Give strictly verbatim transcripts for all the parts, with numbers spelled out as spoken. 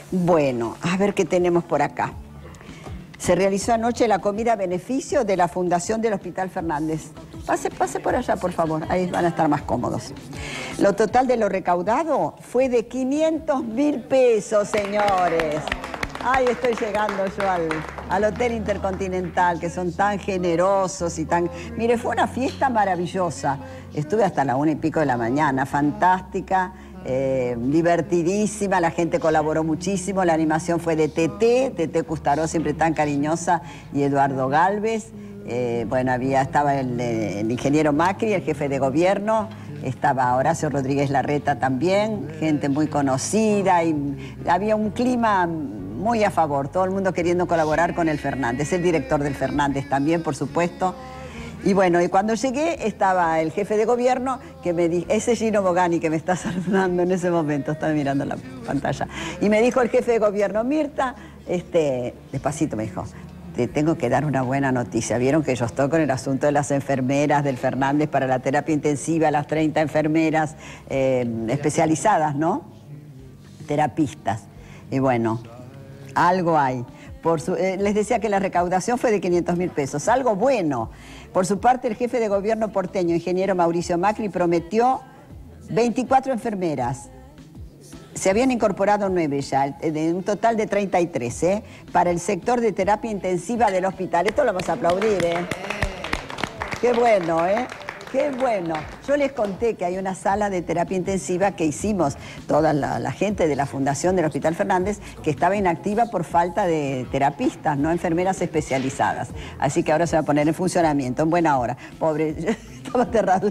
Bueno, a ver qué tenemos por acá. Se realizó anoche la comida a beneficio de la Fundación del Hospital Fernández. Pase, pase por allá, por favor, ahí van a estar más cómodos. Lo total de lo recaudado fue de quinientos mil pesos, señores. Ay, estoy llegando yo al, al Hotel Intercontinental, que son tan generosos y tan... Mire, fue una fiesta maravillosa. Estuve hasta la una y pico de la mañana, fantástica. Eh, divertidísima, la gente colaboró muchísimo, la animación fue de Tete, Tete Custaró, siempre tan cariñosa, y Eduardo Galvez. Eh, bueno, había, estaba el, el ingeniero Macri, el jefe de gobierno, estaba Horacio Rodríguez Larreta también, gente muy conocida, y había un clima muy a favor, todo el mundo queriendo colaborar con el Fernández, el director del Fernández también, por supuesto. Y bueno, y cuando llegué estaba el jefe de gobierno que me dijo, ese Gino Bogani que me está saludando en ese momento, estaba mirando la pantalla, y me dijo el jefe de gobierno, Mirta, este, despacito me dijo, te tengo que dar una buena noticia. Vieron que yo estoy con el asunto de las enfermeras del Fernández para la terapia intensiva, las treinta enfermeras eh, especializadas, ¿no? Terapistas. Y bueno, algo hay. Por su, eh, les decía que la recaudación fue de quinientos mil pesos, algo bueno. Por su parte, el jefe de gobierno porteño, ingeniero Mauricio Macri, prometió veinticuatro enfermeras. Se habían incorporado nueve ya, de un total de treinta y tres, ¿eh? Para el sector de terapia intensiva del hospital. Esto lo vamos a aplaudir, ¿eh? Qué bueno, ¿eh? Qué bueno. Yo les conté que hay una sala de terapia intensiva que hicimos toda la, la gente de la Fundación del Hospital Fernández que estaba inactiva por falta de terapistas, no enfermeras especializadas. Así que ahora se va a poner en funcionamiento, en buena hora. Pobre, yo estaba aterrado.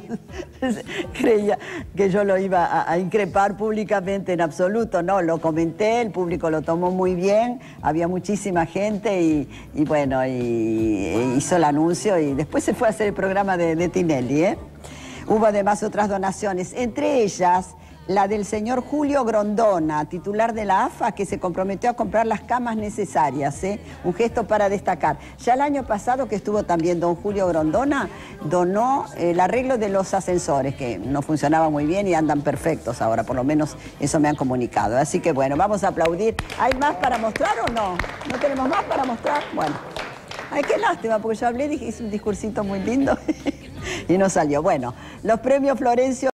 Creía que yo lo iba a, a increpar públicamente, en absoluto. No, lo comenté, el público lo tomó muy bien, había muchísima gente y, y bueno, y, y hizo el anuncio y después se fue a hacer el programa de, de Tinelli, ¿eh? Hubo además otras donaciones, entre ellas la del señor Julio Grondona, titular de la A F A, que se comprometió a comprar las camas necesarias, ¿eh? Un gesto para destacar. Ya el año pasado que estuvo también don Julio Grondona, donó el arreglo de los ascensores, que no funcionaban muy bien y andan perfectos ahora, por lo menos eso me han comunicado. Así que bueno, vamos a aplaudir. ¿Hay más para mostrar o no? ¿No tenemos más para mostrar? Bueno. Ay, qué lástima, porque yo hablé, dije, hice un discursito muy lindo y no salió. Bueno, los premios Florencio...